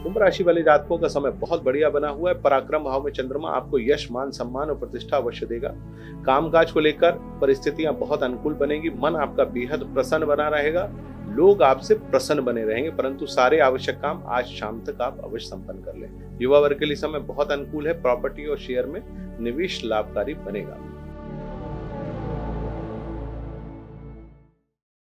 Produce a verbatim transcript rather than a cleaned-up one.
कुंभ राशि वाले जातकों का समय बहुत बढ़िया बना हुआ है। पराक्रम भाव में चंद्रमा आपको यश, मान, सम्मान और प्रतिष्ठा अवश्य देगा। कामकाज को लेकर परिस्थितियां बहुत अनुकूल बनेगी। मन आपका बेहद प्रसन्न बना रहेगा। लोग आपसे प्रसन्न बने रहेंगे, परंतु सारे आवश्यक काम आज शाम तक आप अवश्य संपन्न कर लें। युवा वर्ग के लिए समय बहुत अनुकूल है। प्रॉपर्टी और शेयर में निवेश लाभकारी बनेगा।